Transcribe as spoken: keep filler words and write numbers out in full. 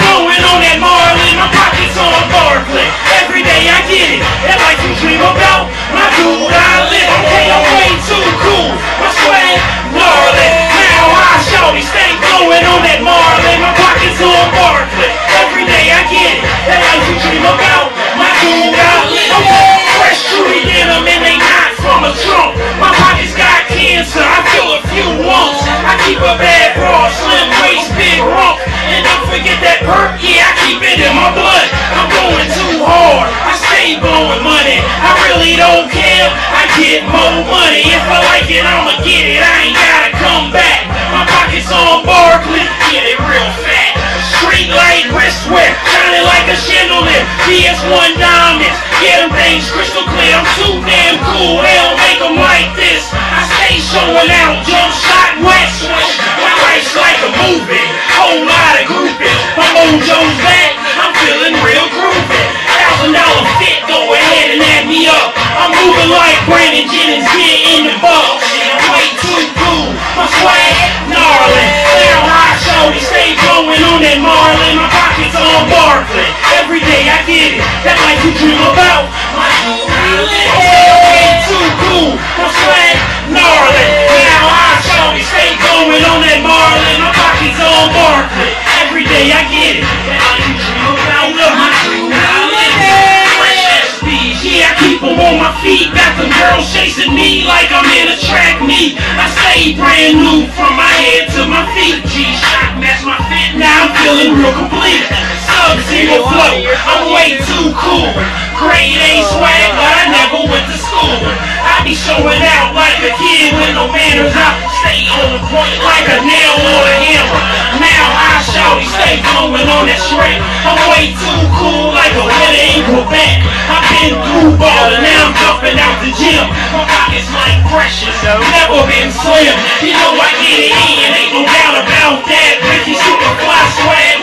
blowing on that Marlin. My pockets on Barkley. Every day I get it. That life you dream about. My dude, I live. Okay, I'm way too cool. My swag, gnarly. Now I shawty stay blowing on that Marlin. My pockets on Barkley. Every day I get it. That life you dream about. My dude, I live. Okay, fresh Trudy denim and they not from a trunk. My pockets got cancer. I feel a few lumps. I keep a bad bra, slim waist, big rump. And don't forget that perk, yeah, I keep it in my blood. I'm going too hard, I stay blowing money. I really don't care, I get more money. If I like it, I'ma get it, I ain't gotta come back. My pockets on Barkley, get it real fat. Street light wristwear, shining like a chandelier. P S one diamonds, yeah, them things crystal clear. I'm too damn cool, they don't make them like this. I stay showing out, jump shot, wet switch. My life's like a movie, whole lot of grouping. My mojo's back, I'm feeling real groovy. Thousand dollar fit, go ahead and add me up. I'm moving like Brandon Jennings, get in the box. I'm way too cool, my swag gnarly. Now high shorty, stay blowing on that Marlin. My pockets on Barkley. Every day I get it, that life you dream about. My Marlin, way too cool, my swag gnarly. Now high shorty, stay blowing on that Marlin. My pockets on Barkley. Every day I get it, that life you dream about. Look, my Marlin, fresh S Ps, yeah, I keep them on my feet. Got them girls chasing me like I'm in a track meet. I stay brand new from my head to my feet. G-Shock match my fit, now I'm feeling real complete. Sub-zero flow, I'm way too cool. Grade A swag, but I never went to school. I be showing out like a kid with no manners. I stay on point like a nail on a hammer. Now I shawty stay blowing on that shred. I'm way too cool like a winner in Quebec. I've been through ballin', now I'm jumping out the gym. My pockets like precious, never been slim. You know I get it in, ain't no doubt about that. Ricky super fly swag.